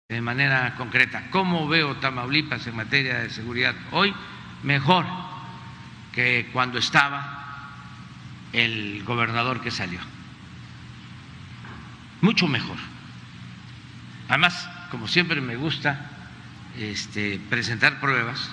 de manera concreta. ¿Cómo veo Tamaulipas en materia de seguridad hoy? Mejor que cuando estaba el gobernador que salió. Mucho mejor. Además, como siempre me gusta presentar pruebas.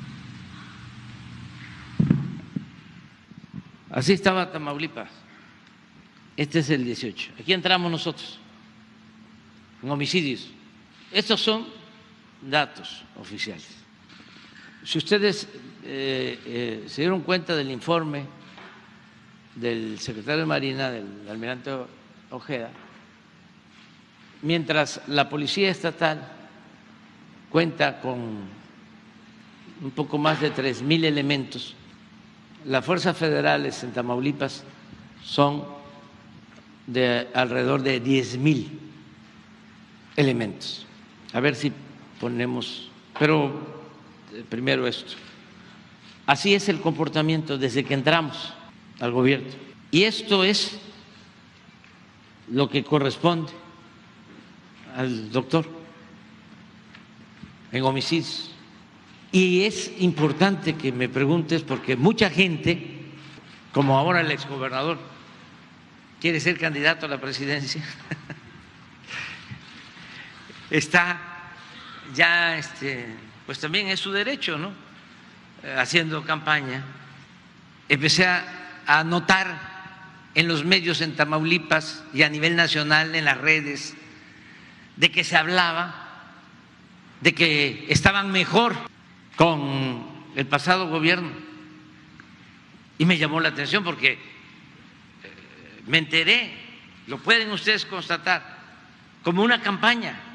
Así estaba Tamaulipas. Este es el 18. Aquí entramos nosotros, en homicidios. Estos son datos oficiales. Si ustedes se dieron cuenta del informe del secretario de Marina, del almirante Ojeda, mientras la Policía Estatal cuenta con un poco más de 3,000 elementos, las fuerzas federales en Tamaulipas son de alrededor de 10,000 elementos. A ver si ponemos, pero primero esto. Así es el comportamiento desde que entramos al gobierno. Y esto es lo que corresponde al doctor en homicidios. Y es importante que me preguntes porque mucha gente, como ahora el exgobernador quiere ser candidato a la presidencia, está ya, pues también es su derecho, ¿no? Haciendo campaña. Empecé a notar en los medios en Tamaulipas y a nivel nacional en las redes de que se hablaba de que estaban mejor con el pasado gobierno. Y me llamó la atención porque me enteré, lo pueden ustedes constatar, como una campaña.